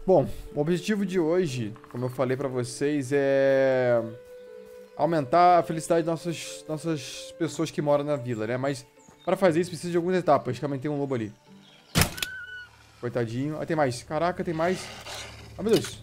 Bom, o objetivo de hoje, como eu falei pra vocês, é aumentar a felicidade das nossas pessoas que moram na vila, né? Mas pra fazer isso precisa de algumas etapas. Calma, tem um lobo ali. Coitadinho. Ah, tem mais. Caraca, tem mais. Ah, meu Deus.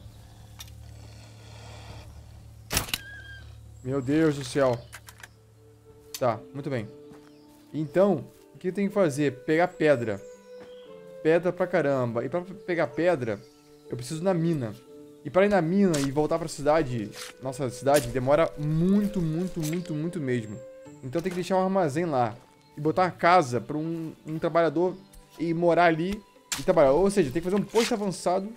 Meu Deus do céu. Tá, muito bem. Então, o que eu tenho que fazer? Pegar pedra. Pedra pra caramba. E pra pegar pedra, eu preciso ir na mina. E pra ir na mina e voltar pra cidade, nossa cidade, demora muito, muito, muito, muito mesmo. Então tem que deixar um armazém lá. E botar uma casa pra um trabalhador ir morar ali e trabalhar. Ou seja, tem que fazer um posto avançado.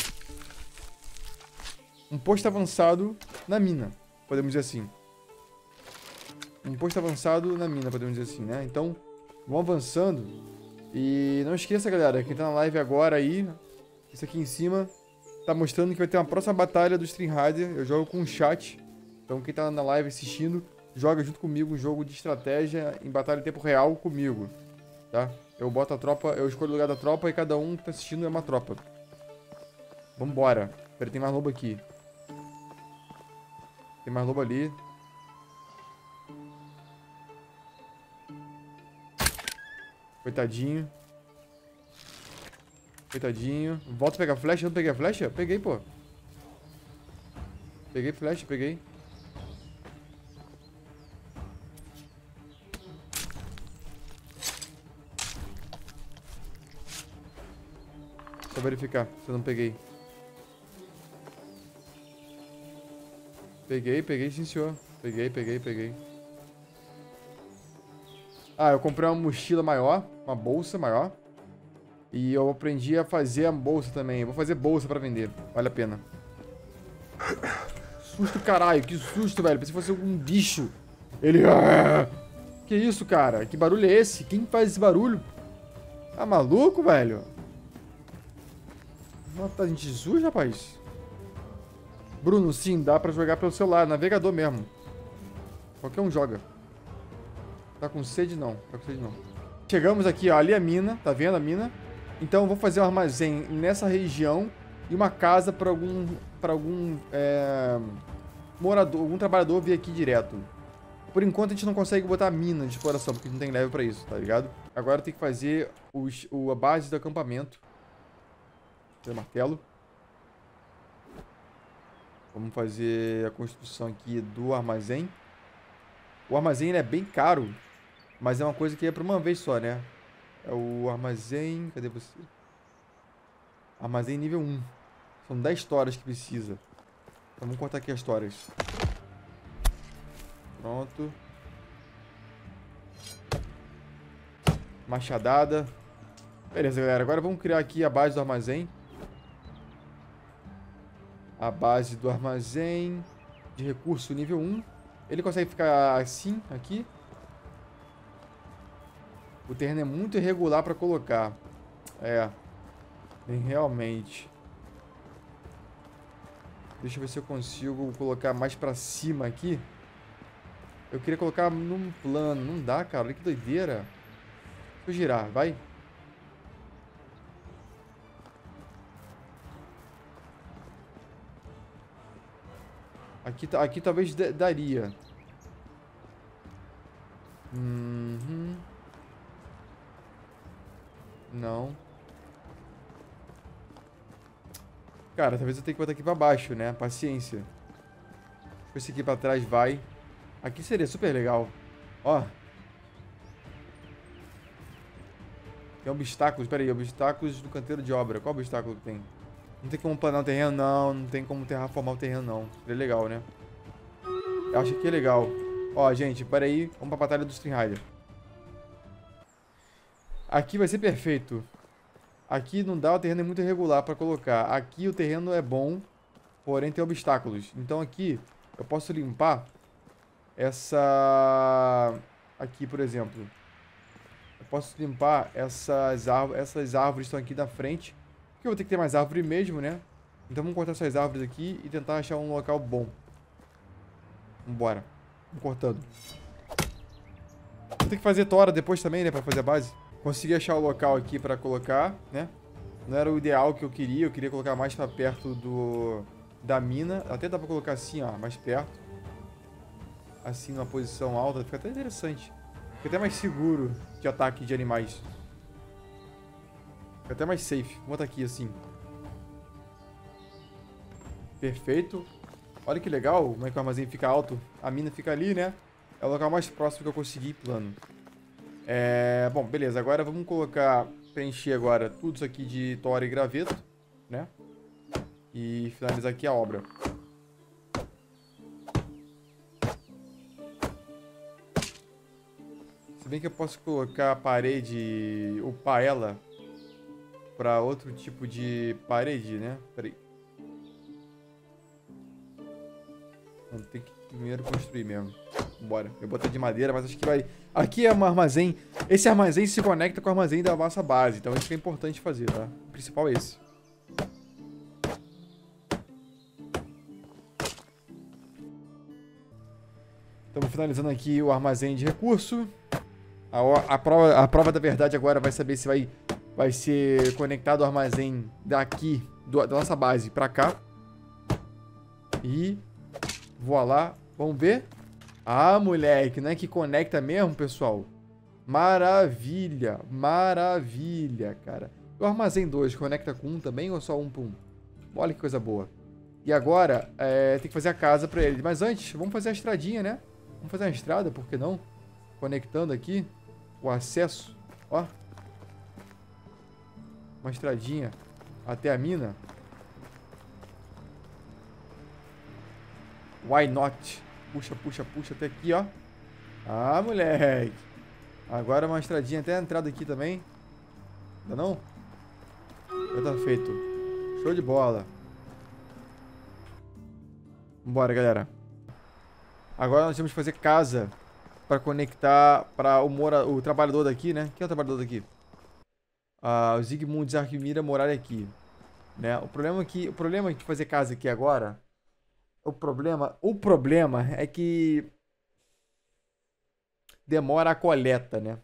Um posto avançado na mina, podemos dizer assim. Um posto avançado na mina, podemos dizer assim, né? Então, vamos avançando. E não esqueça, galera, quem tá na live agora aí, isso aqui em cima, tá mostrando que vai ter uma próxima batalha do Stream Rider. Eu jogo com o chat. Então, quem tá na live assistindo, joga junto comigo um jogo de estratégia em batalha em tempo real comigo, tá? Eu boto a tropa, eu escolho o lugar da tropa e cada um que tá assistindo é uma tropa. Vambora. Pera, tem mais lobo aqui. Tem mais lobo ali. Coitadinho. Coitadinho. Volta a pegar flecha. Eu não peguei a flecha? Peguei, pô. Peguei flecha, peguei. Só verificar se eu não peguei. Peguei, sim, senhor. Peguei. Ah, eu comprei uma mochila maior, uma bolsa maior. E eu aprendi a fazer a bolsa também. Eu vou fazer bolsa pra vender. Vale a pena. Susto, caralho. Que susto, velho. Pensei que fosse algum bicho. Ele... Que isso, cara? Que barulho é esse? Quem faz esse barulho? Tá maluco, velho? Mata a gente de susto, rapaz. Bruno, sim, dá pra jogar pelo celular. Navegador mesmo. Qualquer um joga. Tá com sede? Não. Tá com sede, não. Chegamos aqui, ó. Ali é a mina. Tá vendo a mina? Então eu vou fazer um armazém nessa região e uma casa para algum morador, algum trabalhador vir aqui direto. Por enquanto a gente não consegue botar mina de exploração, porque não tem level para isso, tá ligado? Agora tem que fazer a base do acampamento. Tem martelo. Vamos fazer a construção aqui do armazém. O armazém ele é bem caro, mas é uma coisa que é para uma vez só, né? É o armazém... Cadê você? Armazém nível 1. São 10 toras que precisa. Então vamos cortar aqui as toras. Pronto. Machadada. Beleza, galera. Agora vamos criar aqui a base do armazém. A base do armazém de recurso nível 1. Ele consegue ficar assim, aqui. O terreno é muito irregular para colocar. É. Realmente. Deixa eu ver se eu consigo colocar mais para cima aqui. Eu queria colocar num plano. Não dá, cara. Olha que doideira. Deixa eu girar, vai. Aqui talvez daria. Não. Cara, talvez eu tenha que botar aqui pra baixo, né? Paciência. Esse aqui pra trás vai. Aqui seria super legal. Ó. Tem obstáculos. Pera aí, obstáculos do canteiro de obra. Qual obstáculo que tem? Não tem como planar o terreno, não. Não tem como terraformar o terreno, não. Seria legal, né? Eu acho que é legal. Ó, gente, pera aí. Vamos pra batalha do Stream Rider. Aqui vai ser perfeito. Aqui não dá, o terreno é muito irregular pra colocar. Aqui o terreno é bom, porém tem obstáculos. Então aqui eu posso limpar essa... Aqui, por exemplo. Eu posso limpar essas árvores que estão aqui na frente. Porque eu vou ter que ter mais árvore mesmo, né? Então vamos cortar essas árvores aqui e tentar achar um local bom. Vambora. Vamos cortando. Vou ter que fazer tora depois também, né? Pra fazer a base. Consegui achar o local aqui pra colocar, né? Não era o ideal que eu queria colocar mais pra perto da mina. Até dá pra colocar assim, ó, mais perto. Assim, numa posição alta, fica até interessante. Fica até mais seguro de ataque de animais. Fica até mais safe. Vou botar aqui, assim. Perfeito. Olha que legal como é que o armazém fica alto. A mina fica ali, né? É o local mais próximo que eu consegui plano. Bom, beleza. Agora vamos preencher agora tudo isso aqui de tora e graveto, né? E finalizar aqui a obra. Se bem que eu posso colocar a parede, upar ela para outro tipo de parede, né? Peraí. Vamos ter que primeiro construir mesmo. Bora. Eu botei de madeira, mas acho que vai... Aqui é um armazém. Esse armazém se conecta com o armazém da nossa base. Então isso que é importante fazer, tá? O principal é esse. Estamos finalizando aqui o armazém de recurso. A prova da verdade agora vai saber se vai ser conectado o armazém daqui, da nossa base, pra cá. E... Voilá. Vamos ver? Ah, moleque, não é que conecta mesmo, pessoal? Maravilha, maravilha, cara. O armazém 2 conecta com um também ou só um por um? Olha que coisa boa. E agora, tem que fazer a casa pra ele. Mas antes, vamos fazer a estradinha, né? Vamos fazer uma estrada, por que não? Conectando aqui o acesso, ó. Uma estradinha até a mina. Why not? Puxa, puxa, puxa até aqui, ó. Ah, moleque. Agora uma estradinha até a entrada aqui também. Ainda não? Já tá feito. Show de bola. Vambora, galera. Agora nós temos que fazer casa para conectar para o trabalhador daqui, né? Quem é o trabalhador daqui? O Zygmunt Zarkmira morar aqui, né? O problema é que fazer casa aqui agora. O problema é que demora a coleta, né?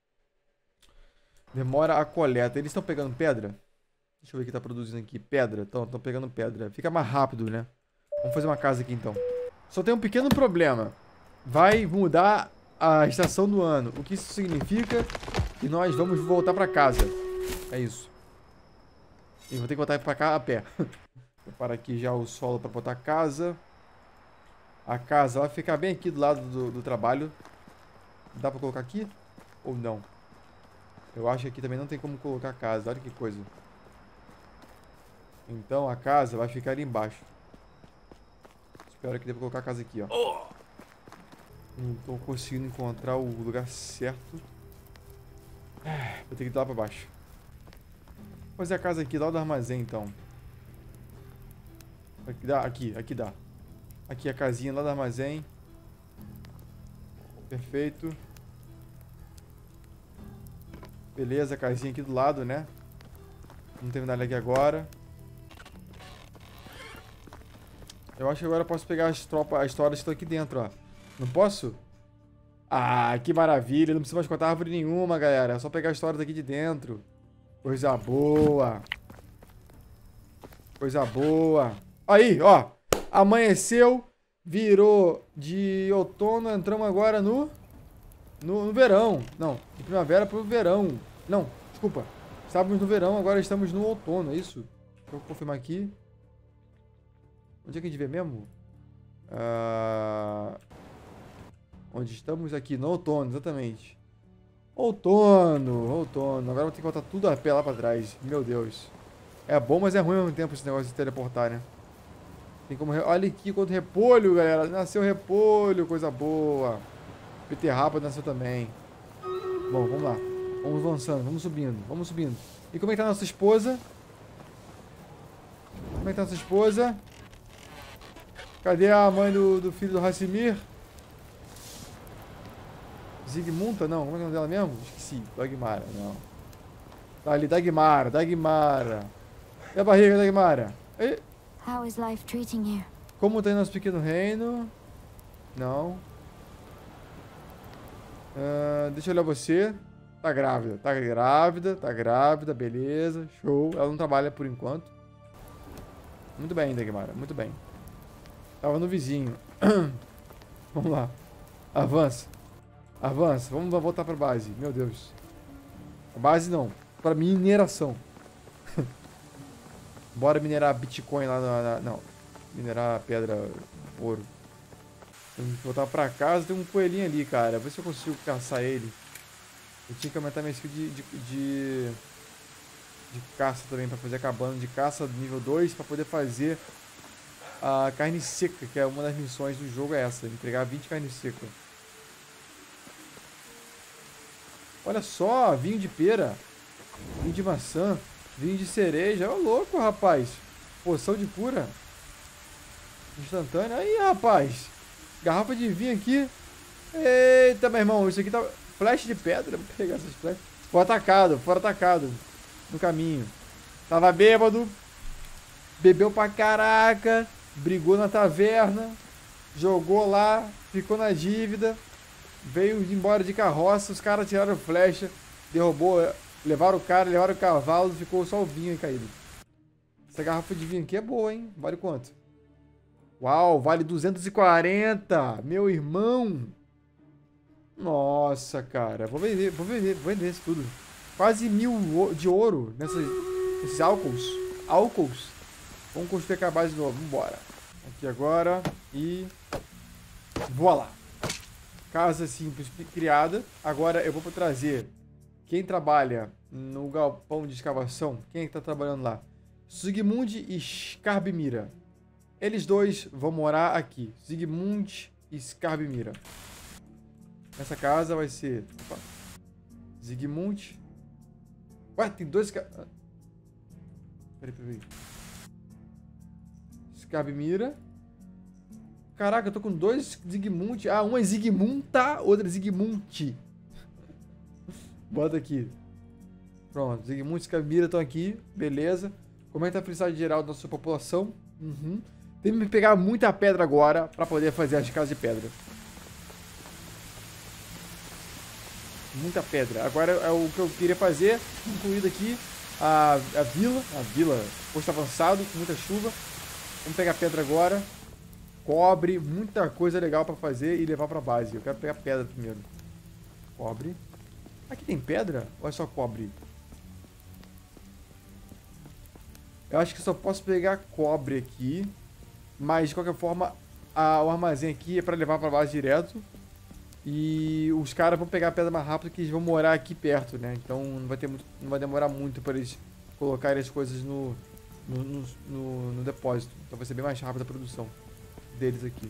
Demora a coleta. Eles estão pegando pedra? Deixa eu ver o que tá produzindo aqui. Pedra. Estão pegando pedra. Fica mais rápido, né? Vamos fazer uma casa aqui, então. Só tem um pequeno problema. Vai mudar a estação do ano. O que isso significa? Que nós vamos voltar pra casa. É isso. E vou ter que voltar pra cá a pé. Prepara aqui já o solo para botar a casa. A casa vai ficar bem aqui do lado do trabalho. Dá para colocar aqui? Ou não? Eu acho que aqui também não tem como colocar a casa. Olha que coisa. Então a casa vai ficar ali embaixo. Espero que dê para colocar a casa aqui, ó. Não estou conseguindo encontrar o lugar certo. Vou ter que ir lá para baixo. Vou fazer a casa aqui lá do armazém, então. Aqui dá, aqui dá. Aqui a casinha lá do armazém. Perfeito. Beleza, a casinha aqui do lado, né? Vamos terminar aqui agora. Eu acho que agora eu posso pegar as histórias que estão aqui dentro, ó. Não posso? Ah, que maravilha. Não precisa mais cortar árvore nenhuma, galera. É só pegar as histórias aqui de dentro. Coisa boa. Coisa boa. Aí, ó. Amanheceu. Virou de outono. Entramos agora no verão. Não, de primavera pro verão. Não, desculpa. Estávamos no verão, agora estamos no outono, é isso? Deixa eu confirmar aqui. Onde é que a gente vê mesmo? Onde estamos aqui? No outono, exatamente. Outono. Agora vou ter que voltar tudo a pé lá pra trás. Meu Deus. É bom, mas é ruim ao mesmo tempo esse negócio de teleportar, né? Tem como... Olha aqui quanto repolho, galera. Nasceu repolho, coisa boa. Beterraba nasceu também. Bom, vamos lá. Vamos avançando, vamos subindo. E como é que tá a nossa esposa? Como é que tá a nossa esposa? Cadê a mãe do filho do Hassimir? Zygmunta? Não, como é que é o nome dela mesmo? Esqueci. Dagmara, não. Tá ali, Dagmara. E a barriga, Dagmara? E... How is life treating you? Como tá aí nosso pequeno reino? Não. Deixa eu olhar você. Tá grávida, tá grávida, tá grávida, beleza, show. Ela não trabalha por enquanto. Muito bem, Dagmara, muito bem. Tava no vizinho. Vamos lá. Avança. Avança. Vamos voltar pra base. Meu Deus. A base não. Pra mineração. Bora minerar Bitcoin lá não. Minerar pedra, ouro. Tem que voltar pra casa. Tem um coelhinho ali, cara. Vê se eu consigo caçar ele. Eu tinha que aumentar minha skill de caça também. Pra fazer a cabana de caça nível 2. Pra poder fazer a carne seca. Que é uma das missões do jogo. É essa. Entregar 20 carne seca. Olha só. Vinho de pera. Vinho de maçã. Vinho de cereja. Ô, louco, rapaz. Poção de cura. Instantânea. Aí, rapaz. Garrafa de vinho aqui. Eita, meu irmão. Isso aqui tá... Flash de pedra. Vou pegar essas flechas. Fora atacado. No caminho. Tava bêbado. Bebeu pra caraca. Brigou na taverna. Jogou lá. Ficou na dívida. Veio embora de carroça. Os caras tiraram flecha. Derrubou... Levaram o cara, levaram o cavalo, ficou só o vinho aí caído. Essa garrafa de vinho aqui é boa, hein? Vale quanto? Uau, vale 240! Meu irmão! Nossa, cara. Vou vender isso tudo. Quase 1000 de ouro nesses álcools. Vamos construir a base de novo, vambora. Aqui agora e... Voa lá. Casa simples criada. Agora eu vou trazer... Quem trabalha no galpão de escavação, quem é que tá trabalhando lá? Sigmund e Skarbimira. Eles dois vão morar aqui. Sigmund e Skarbimira. Essa casa vai ser... Opa. Sigmund. Ué, tem dois... Peraí. Skarbimira. Caraca, eu tô com dois Sigmund. Ah, um é Zigmunta, outro é Zigmund. Bota aqui. Pronto, Zigmund e Skarbimira estão aqui. Beleza. Como é que tá a felicidade geral da sua população? Tem que pegar muita pedra agora para poder fazer as casas de pedra. Muita pedra. Agora é o que eu queria fazer. Incluído aqui a vila. Posto avançado, com muita chuva. Vamos pegar pedra agora. Cobre. Muita coisa legal para fazer e levar para base. Eu quero pegar pedra primeiro. Cobre. Aqui tem pedra? Ou é só cobre? Eu acho que só posso pegar cobre aqui. Mas, de qualquer forma, o armazém aqui é pra levar pra base direto. E os caras vão pegar a pedra mais rápido, que eles vão morar aqui perto, né? Então não vai demorar muito para eles colocarem as coisas no depósito. Então vai ser bem mais rápida a produção deles aqui.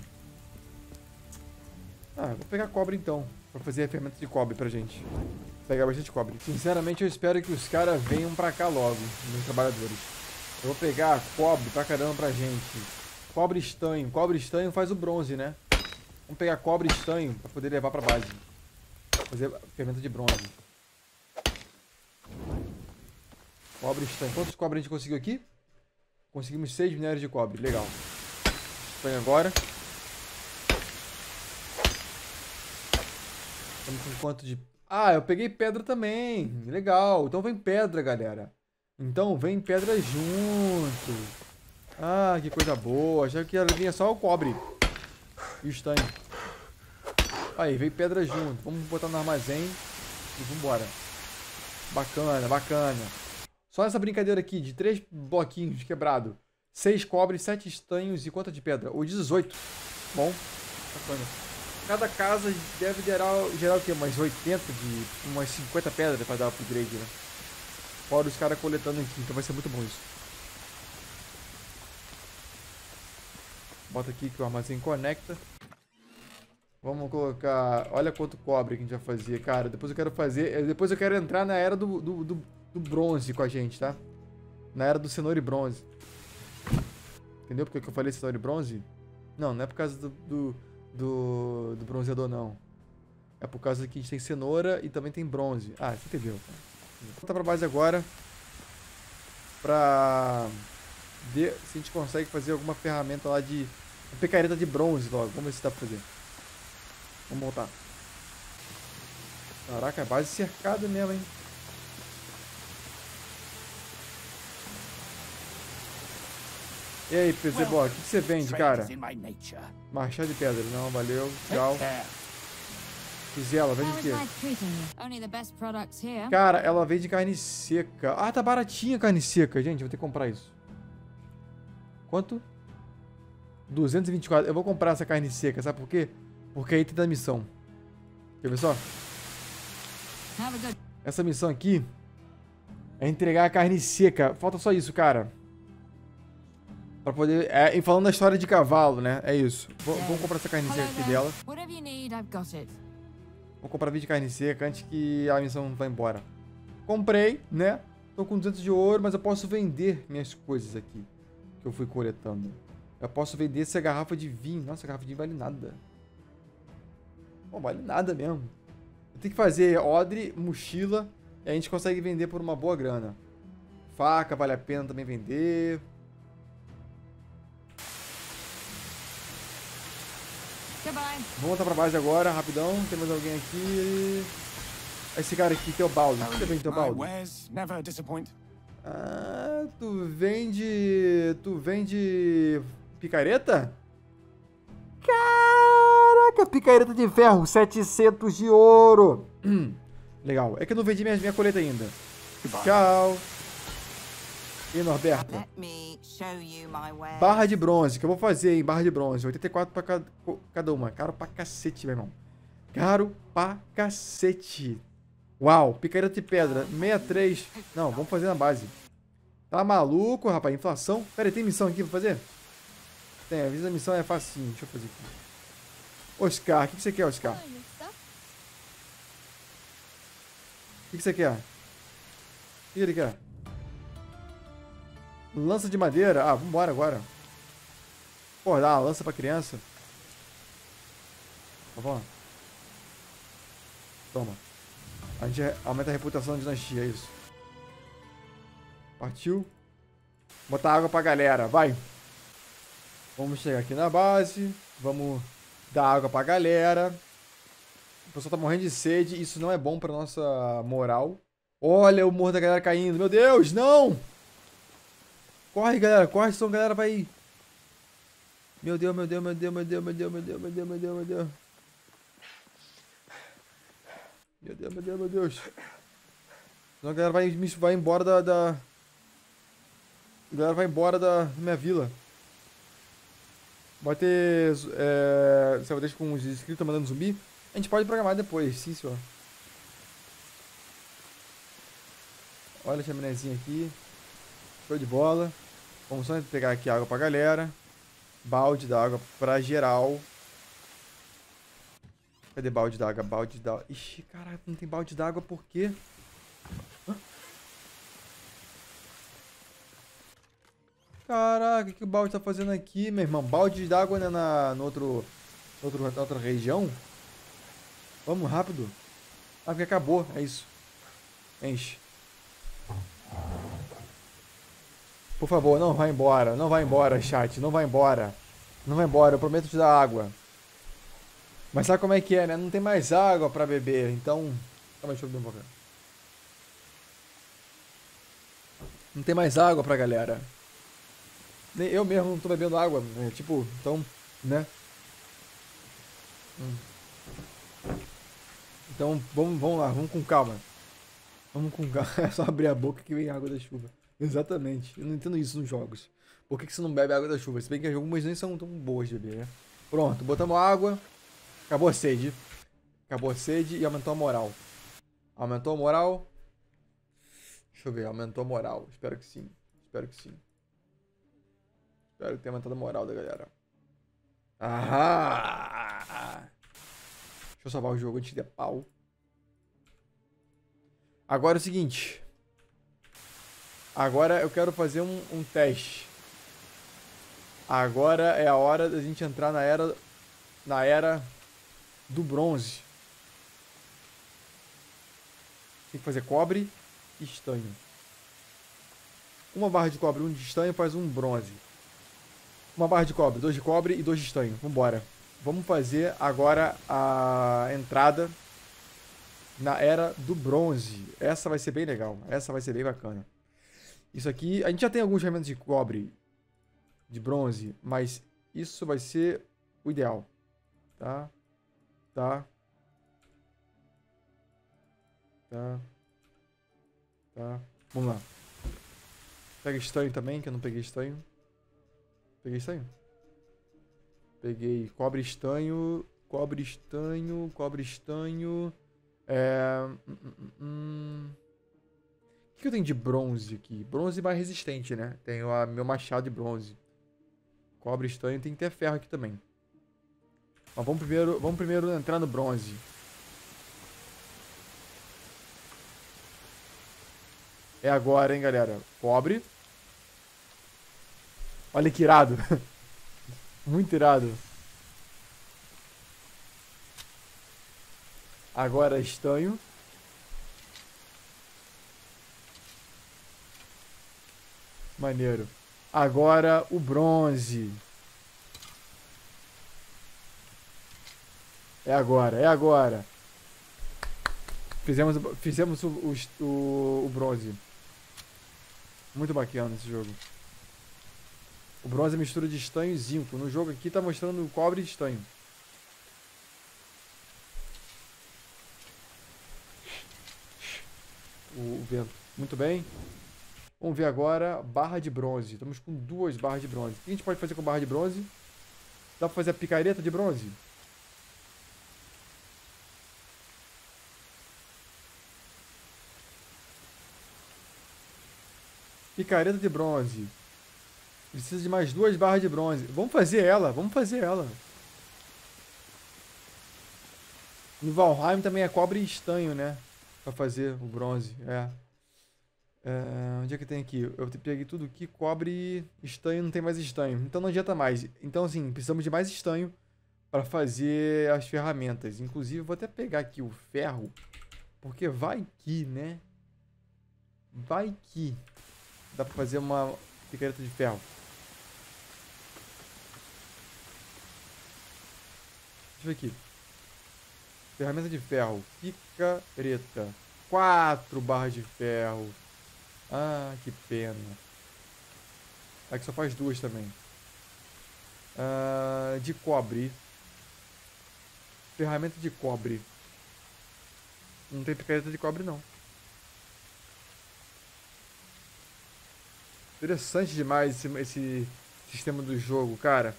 Vou pegar cobre então. Pra fazer a ferramenta de cobre pra gente. Vou pegar bastante cobre. Sinceramente, eu espero que os caras venham pra cá logo, meus trabalhadores. Eu vou pegar cobre pra caramba pra gente. Cobre estanho. Cobre estanho faz o bronze, né? Vamos pegar cobre estanho pra poder levar pra base. Fazer a ferramenta de bronze. Cobre estanho. Quantos cobre a gente conseguiu aqui? Conseguimos 6 minérios de cobre. Legal. Estanho agora. Estamos com quanto de... eu peguei pedra também. Legal. Então vem pedra, galera. Então vem pedra junto. Que coisa boa. Achei que vinha só o cobre. E o estanho. Aí, veio pedra junto. Vamos botar no armazém. E vambora. Bacana. Só essa brincadeira aqui de 3 bloquinhos quebrado. 6 cobre, 7 estanhos e quanto de pedra? Ou 18. Bom. Bacana. Cada casa deve gerar o quê? Umas 50 pedras pra dar upgrade, né? Fora os caras coletando aqui, então vai ser muito bom isso. Bota aqui que o armazém conecta. Vamos colocar... Olha quanto cobre que a gente vai fazer, cara. Depois eu quero entrar na era do bronze com a gente, tá? Na era do cenoura e bronze. Entendeu porque que eu falei cenoura e bronze? Não é por causa do bronzeador, não. É por causa que a gente tem cenoura e também tem bronze. Você entendeu. Vou voltar pra base agora. Pra ver se a gente consegue fazer alguma ferramenta lá de... Picareta de bronze logo. Vamos ver se dá pra fazer. Vamos voltar. Caraca, é base cercada mesmo, hein? E aí, PCBO, o que você vende, cara? Machado de pedra. Não, valeu. Tchau. Fizela, vende o quê? Cara, ela vende carne seca. Ah, tá baratinha a carne seca, gente. Vou ter que comprar isso. Quanto? 224. Eu vou comprar essa carne seca, sabe por quê? Porque aí tem da missão. Quer ver só? Essa missão aqui é entregar a carne seca. Falta só isso, cara. Pra poder... e falando da história de cavalo, né? É isso. Vamos comprar essa carne seca aqui dela. Vou comprar 20 de carne seca antes que a missão vá embora. Comprei, né? Tô com 200 de ouro, mas eu posso vender minhas coisas aqui. Que eu fui coletando. Eu posso vender essa garrafa de vinho. Nossa, a garrafa de vinho vale nada. Pô, vale nada mesmo. Eu tenho que fazer odre, mochila. E a gente consegue vender por uma boa grana. Faca, vale a pena também vender. Vamos voltar pra base agora, rapidão. Tem mais alguém aqui. Esse cara aqui, Teobaldo. O que você vende, Teobaldo? Ah, tu vende... Tu vende... picareta? Caraca, picareta de ferro. 700 de ouro. Legal. É que eu não vendi minha coleta ainda. Tchau. E Norberto? Barra de bronze, que eu vou fazer, hein? Barra de bronze. 84 pra cada uma. Caro pra cacete, meu irmão. Caro pra cacete. Uau, picareta de pedra. 63. Não, vamos fazer na base. Tá maluco, rapaz? Inflação. Pera aí, tem missão aqui pra fazer? Tem, avisa a missão é facinho. Deixa eu fazer aqui. Oscar, o que você quer, Oscar? O que você quer? O que ele quer? Lança de madeira. Ah, vambora agora. Pô, dá uma lança pra criança. Tá bom? Toma. A gente aumenta a reputação da dinastia, é isso. Partiu. Botar água pra galera, vai. Vamos chegar aqui na base. Vamos dar água pra galera. O pessoal tá morrendo de sede. Isso não é bom pra nossa moral. Olha o morro da galera caindo. Meu Deus, não! Corre, galera, corre, senão a galera vai... Meu Deus, meu Deus, meu Deus, meu Deus, meu Deus, meu Deus, meu Deus, meu Deus, meu Deus. Meu Deus, meu Deus, meu Deus. Senão a galera vai embora da... A galera vai embora da minha vila. Vai ter... Você vai deixar com os inscritos mandando zumbi? A gente pode programar depois, sim, senhor. Olha a chaminézinha aqui. Show de bola. Vamos só pegar aqui água pra galera. Balde d'água pra geral. Cadê balde d'água? Balde d'água. Ixi, caraca, não tem balde d'água por quê? Hã? Caraca, o que o balde tá fazendo aqui, meu irmão? Balde d'água né, na outra região? Vamos, rápido. Ah, porque acabou, é isso. Enche. Por favor, não vai embora. Não vai embora, chat. Não vai embora. Não vai embora. Eu prometo te dar água. Mas sabe como é que é, né? Não tem mais água pra beber. Então... Calma, deixa eu beber um pouquinho. Não tem mais água pra galera. Nem eu mesmo não tô bebendo água. Né? Tipo, então... Né? Então, vamos lá. Vamos com calma. Vamos com calma. É só abrir a boca que vem água da chuva. Exatamente. Eu não entendo isso nos jogos. Por que você não bebe água da chuva? Se bem que algumas nem são tão boas de beber, né? Pronto, botamos água. Acabou a sede. Acabou a sede e aumentou a moral. Aumentou a moral? Deixa eu ver, aumentou a moral. Espero que sim. Espero que sim. Espero que tenha aumentado a moral da galera. Ah! Deixa eu salvar o jogo antes de pau. Agora é o seguinte. Agora eu quero fazer um teste. Agora é a hora da gente entrar na era do bronze. Tem que fazer cobre e estanho. Uma barra de cobre, um de estanho faz um bronze. Uma barra de cobre, 2 de cobre e 2 de estanho. Vambora. Vamos fazer agora a entrada na era do bronze. Essa vai ser bem legal. Essa vai ser bem bacana. Isso aqui... A gente já tem alguns ferramentas de cobre, de bronze, mas isso vai ser o ideal. Tá? Tá. Tá. Tá. Vamos lá. Pega estanho também, que eu não peguei estanho. Peguei estanho? Peguei cobre estanho, cobre estanho, cobre estanho. O que eu tenho de bronze aqui? Bronze mais resistente, né? Tenho meu machado de bronze. Cobre estanho, tem que ter ferro aqui também. Mas vamos primeiro entrar no bronze. É agora, hein, galera. Cobre. Olha que irado. Muito irado. Agora estanho. Maneiro. Agora o bronze. É agora, é agora. Fizemos o bronze. Muito bacana esse jogo. O bronze é mistura de estanho e zinco. No jogo aqui tá mostrando cobre e estanho. O vento. Muito bem. Vamos ver agora barra de bronze. Estamos com 2 barras de bronze. O que a gente pode fazer com barra de bronze? Dá pra fazer a picareta de bronze? Picareta de bronze. Precisa de mais 2 barras de bronze. Vamos fazer ela, vamos fazer ela. No Valheim também é cobre e estanho, né? Pra fazer o bronze, onde é que tem aqui? Eu peguei tudo aqui, cobre, estanho, não tem mais estanho. Então não adianta mais. Então, assim, precisamos de mais estanho para fazer as ferramentas. Inclusive, eu vou até pegar aqui o ferro, porque vai que, né? Vai que dá para fazer uma picareta de ferro. Deixa eu ver aqui. Ferramenta de ferro, picareta. 4 barras de ferro. Ah, que pena. Aqui só faz 2 também. De cobre. Ferramenta de cobre. Não tem picareta de cobre, não. Interessante demais esse sistema do jogo, cara.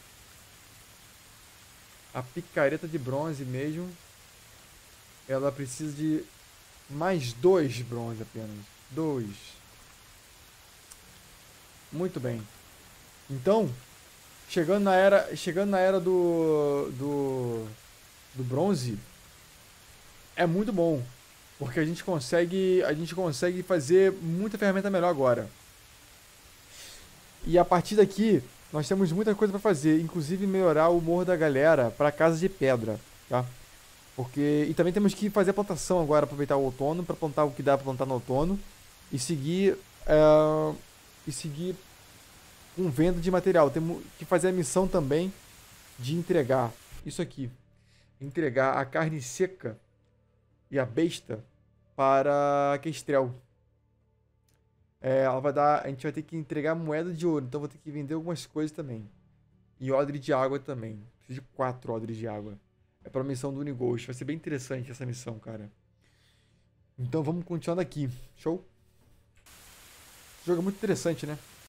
A picareta de bronze mesmo. Ela precisa de mais 2 bronze apenas. 2. Muito bem. Então, chegando na era do bronze, é muito bom, porque a gente consegue fazer muita ferramenta melhor agora. E a partir daqui, nós temos muita coisa para fazer, inclusive melhorar o humor da galera para casa de pedra, tá? E também temos que fazer a plantação agora, aproveitar o outono para plantar o que dá para plantar no outono e seguir com venda de material. Temos que fazer a missão também de entregar isso aqui. Entregar a carne seca e a besta para a Kestrel. A gente vai ter que entregar moeda de ouro, então vou ter que vender algumas coisas também. E odre de água também. Preciso de 4 odres de água. É para a missão do Unighost. Vai ser bem interessante essa missão, cara. Então vamos continuar daqui. Show? Esse jogo é muito interessante, né?